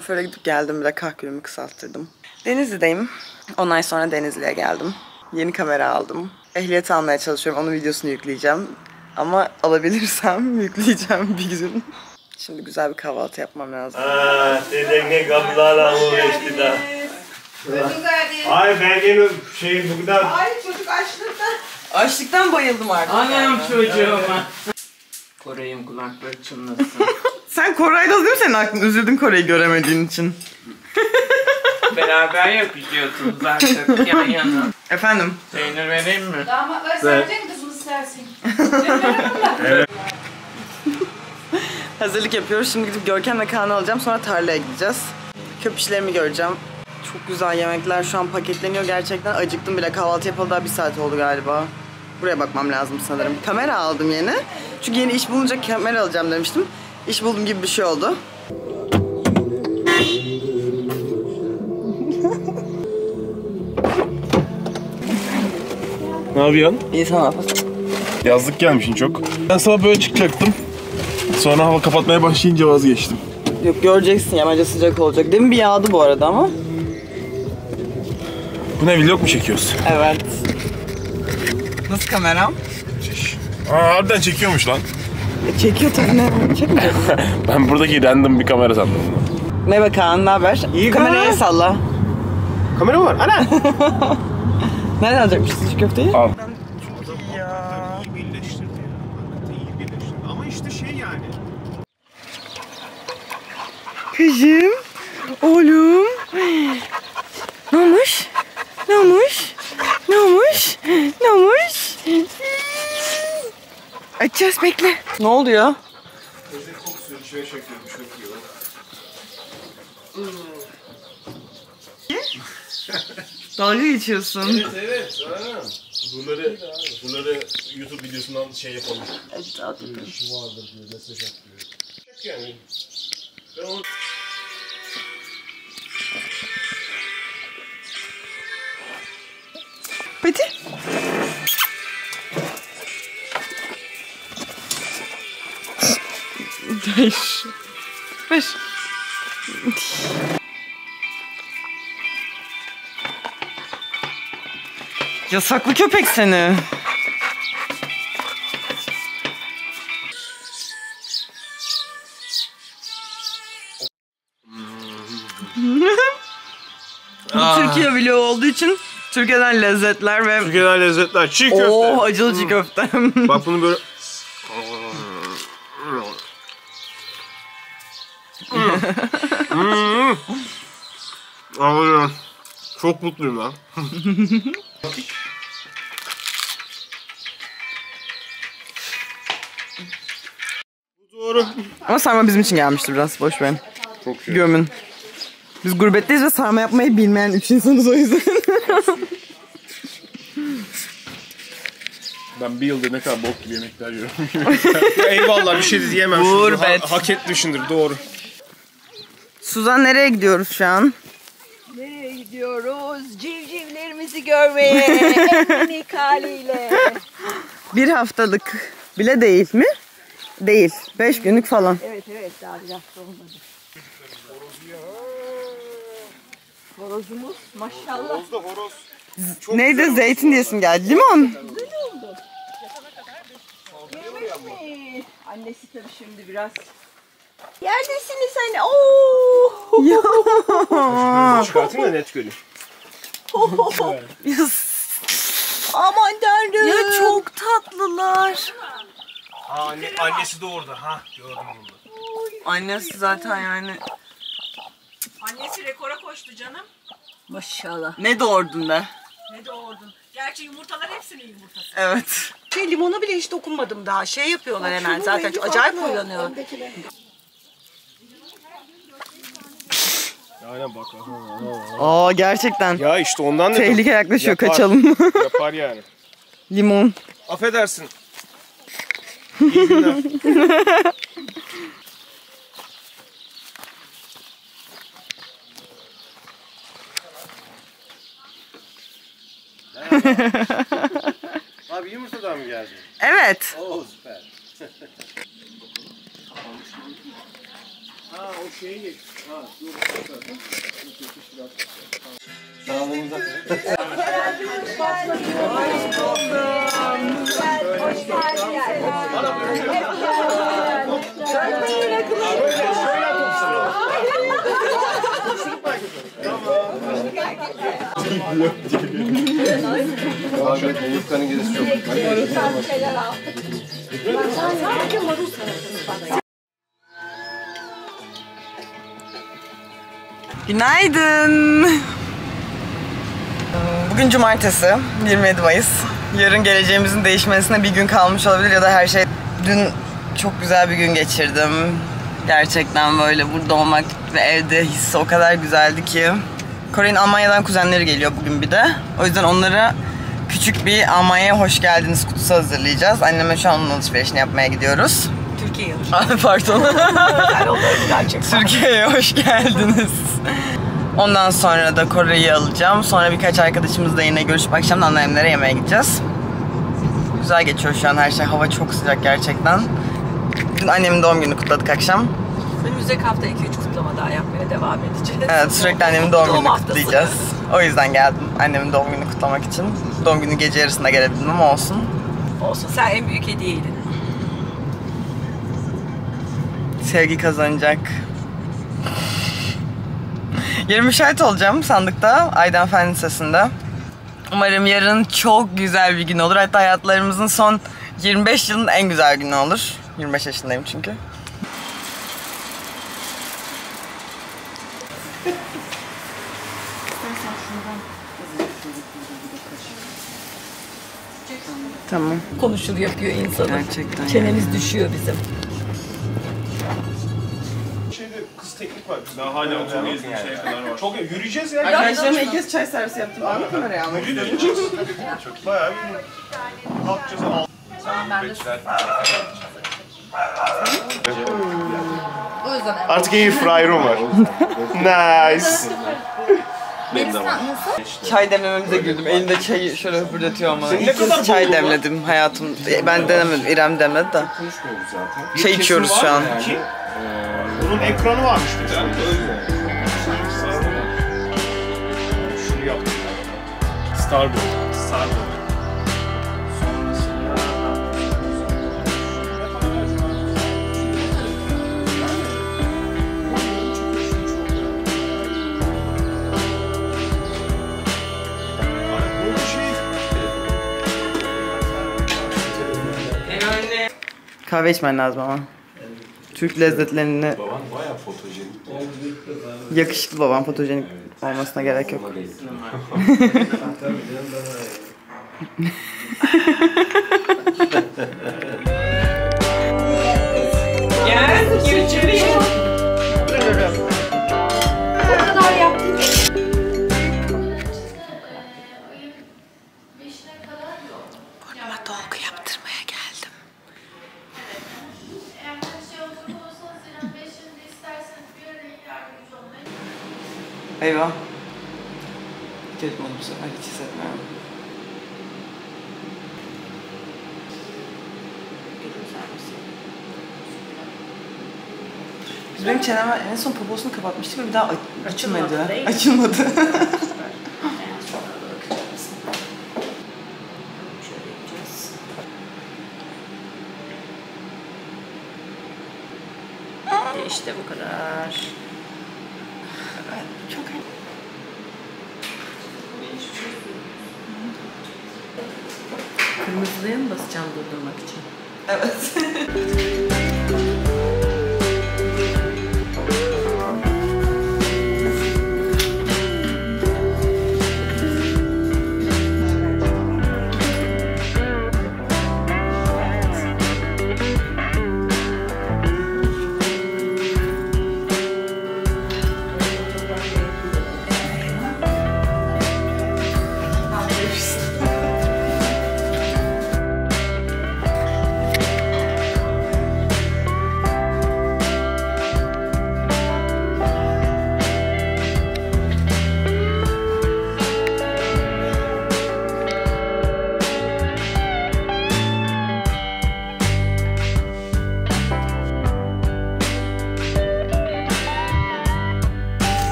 Kuaföre gidip geldim, bir de kahkülümü kısalttırdım. Denizli'deyim. Ondan sonra Denizli'ye geldim. Yeni kamera aldım. Ehliyet almaya çalışıyorum, onun videosunu yükleyeceğim. Ama alabilirsem yükleyeceğim bir gün. Şimdi güzel bir kahvaltı yapmam lazım. Dedenge kapılarla uğraştı da. Ay ben yine bu kadar... Ay çocuk açlıktan. Açlıktan bayıldım artık. Anam çocuğuma. Koray'ın kulakları çınlasın. Sen Koray'da değil mi senin aklın? Üzüldün Koray'ı göremediğin için. Beraber yapışıyorsunuz artık yan yana. Efendim? Peynir vereyim mi? Damatlar sevecek mi kızımız sersin? Evet. Hazırlık yapıyoruz. Şimdi gidip Görkem'le Kaan'ı alacağım. Sonra tarlaya gideceğiz. Köpüşlerimi göreceğim. Çok güzel yemekler şu an paketleniyor. Gerçekten acıktım bile. Kahvaltı yapalı daha 1 saat oldu galiba. Buraya bakmam lazım sanırım. Kamera aldım yeni. Çünkü yeni iş bulunca kamera alacağım demiştim. İş buldum gibi bir şey oldu. Ne yapıyorsun? İyi sana. Yazlık gelmişsin çok. Ben sabah böyle çıkacaktım. Sonra hava kapatmaya başlayınca vazgeçtim. Yok göreceksin ya, bence sıcak olacak. Demin bir yağdı bu arada ama. Bu ne, vlog mu çekiyoruz? Evet. Nasıl kameram? Harbiden çekiyormuş lan. Çekiyor tabii, ne? Çekmeyecek mi? Ben buradaki random bir kamera sandım bunu. Merhaba Kaan, ne haber? İyi Kameraya salla. Kamera var, ana! Nereden alacakmışsın şu köfteyi? Al. Çok iyi ya. İyi birleştirdi ya. Hakikaten iyi birleştirdi. Ama işte şey yani. Kızım, oğlum. Ne olmuş? Ne olmuş? Ne olmuş? Ne olmuş? Açacağız, bekle. Ne oldu ya? Özel kokusu içine çekiyormuş, çekiyor. Dalga geçiyorsun. Evet, evet. Aynen. Bunları YouTube videosundan şey yapalım. Böyle işi vardır diyor, mesaj atıyor. Çek yani. Ben onu... Pati. Ver. Ver. Yasaklı köpek seni. Bu Türkiye vlogu olduğu için Türkiye'den lezzetler ve Türkiye'den lezzetler, çiğ köfte. oh, acılı çiğ köfte. Bak bunu böyle... Alıyorum. Çok mutluyum lan. Bu doğru. Ama sarma bizim için gelmiştir biraz, boş ver. Çok iyi. Gömün. Biz gurbetteyiz ve sarma yapmayı bilmeyen 3 insanız o yüzden. Ben bir yıldır ne kadar bok gibi yemekler yiyorum. Eyvallah, bir şey diyemem. Gurbet. Hak etmişindir, doğru. Suzan, nereye gidiyoruz şu an? Nereye gidiyoruz? Civcivlerimizi görmeye. En minik haliyle. 1 haftalık bile değil mi? Değil. 5 günlük falan. Evet evet, daha bir hafta olmadı. Horozumuz maşallah. Horoz da horoz. Neydi? Zeytin diyesim geldi. Limon. Güzel oldu. Yemiş mi? Annesi tabii şimdi biraz. Yerdesiniz hani. Oo. Ya. Çıkartayım da net göreyim. Aman tanrım. Ya çok tatlılar. Annesi de orada. Ha, gördüm onu. Annesi zaten yani. Annesi rekora koştu canım. Maşallah. Ne doğurdun be? Ne doğurdun. Gerçi yumurtalar hepsinin yumurtası. Evet. Limona bile hiç dokunmadım daha. Şey yapıyorlar hemen zaten. Acayip uyanıyor. Aynen bak. Aa, gerçekten. Ya işte ondan dedim. Tehlike yaklaşıyor, Yapar. kaçalım. Yapar yani. Limon. Affedersin. İyi günler. Abi yumurtadan mı geldin? Evet. Oo süper. Ha o Yufkanın gerisi çok. Günaydın. Bugün cumartesi, 27 Mayıs. Yarın geleceğimizin değişmesine bir gün kalmış olabilir ya da her şey... Dün çok güzel bir gün geçirdim. Gerçekten böyle burada olmak ve evde hissi o kadar güzeldi ki. Kore'nin Almanya'dan kuzenleri geliyor bugün bir de. O yüzden onlara küçük bir Almanya'ya hoş geldiniz kutusu hazırlayacağız. Anneme şu an onun alışverişini yapmaya gidiyoruz. Türkiye'ye hoş Pardon. Türkiye'ye hoş geldiniz. Ondan sonra da Kore'yi alacağım. Sonra birkaç arkadaşımızla yine görüşüp akşam anneannemlere yemeğe gideceğiz. Güzel geçiyor şu an her şey. Hava çok sıcak gerçekten. Dün annemin doğum gününü kutladık akşam. Önümüzdeki hafta 2-3 kutlama daha yapmaya devam edeceğiz. Evet, sürekli annemin doğum gününü haftası. kutlayacağız. O yüzden geldim annemin doğum gününü kutlamak için. Doğum günü gece yarısında gelebildim ama olsun. Olsun, sen en büyük hediyeydin. Sevgi kazanacak. Yarın müşahit olacağım sandıkta, Aydan Fen Lisesi'nde. Umarım yarın çok güzel bir gün olur. Hatta hayatlarımızın son 25 yılın en güzel günü olur. 25 yaşındayım çünkü. Tamam. Konuşur yapıyor insanı. Gerçekten. Çenemiz düşüyor bizim. Şeyde kız teknik var. Daha hala oturmayız bir şeye kadar var. Çok yürüyeceğiz ya. Arkadaşlarıma ilk kez çay servisi yaptım. Anladın oraya almak istedim. Yürüyeceğiz. Çok bayağı bir kalkacağız. Artık iyi fry room var. Nice. Çay demlememize güldüm. Elinde çayı şöyle hüpürdetiyor ama. İlk kez çay demledim hayatım. Ben denemedim. İrem demledi de. Çay içiyoruz şu an. Bunun ekranı varmış bir tane. Şunu yaptım. Starbucks. Kahve içmen lazım ama. Türk lezzetlerini... Baban bayağı fotojenik. Yakışıklı babam, fotojenik olmasına gerek yok. Gel, geçireyim. O kadar yaptım. Burnuma dolgu yaptırmaya geldim. Eyvah. Geldim onu bu sefer hiç hissetmiyorum. Biz benim çeneme en son poposunu kapatmıştık ve bir daha açılmadı. Açılmadı. İşte bu kadar. Çok Kırmızıya mı basacağım durdurmak için? Evet.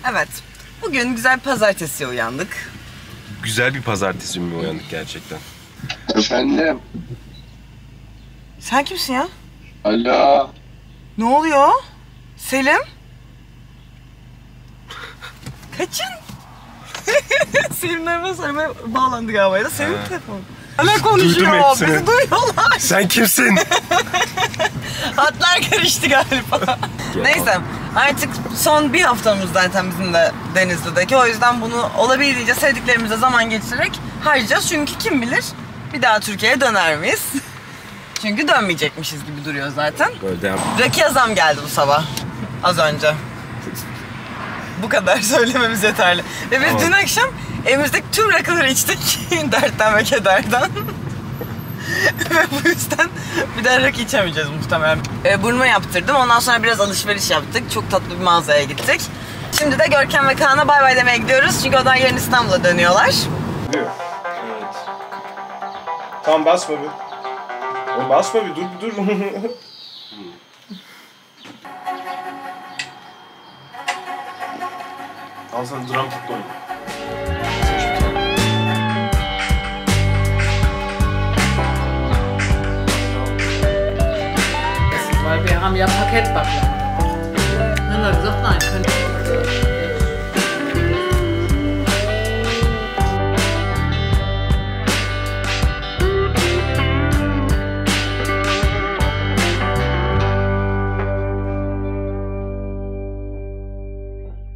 Evet. Bugün güzel bir pazartesiye uyandık. Güzel bir pazartesi mi uyandık gerçekten? Efendim? Sen kimsin ya? Alo. Ne oluyor? Selim? Kaçın? Selim'le hemen sarmaya bağlandı galiba ya da Selim telefonu. Hala konuşuyor, hepsini. bizi duyuyorlar. Sen kimsin? Hatlar karıştı galiba. Neyse artık son bir haftamız zaten bizim de Denizli'deki. O yüzden bunu olabildiğince sevdiklerimize zaman geçirerek harcayacağız. Çünkü kim bilir bir daha Türkiye'ye döner miyiz? Çünkü dönmeyecekmişiz gibi duruyor zaten. Böyle devam. Rakıya zam geldi bu sabah. Az önce. Bu kadar söylememiz yeterli. Ve biz dün akşam evimizdeki tüm rakıları içtik. Dertten ve kederden. Ve bu yüzden bir daha rakı içemeyeceğiz muhtemelen. Burnuma yaptırdım. Ondan sonra biraz alışveriş yaptık. Çok tatlı bir mağazaya gittik. Şimdi de Görkem ve Kaan'a bay bay demeye gidiyoruz. Çünkü odan yarın İstanbul'a dönüyorlar. Evet. Tamam basma bir. Oğlum basma bir dur. Al sana drum kit koyayım. Weil wir haben ja Paketbackler. Dann hat er gesagt, nein, können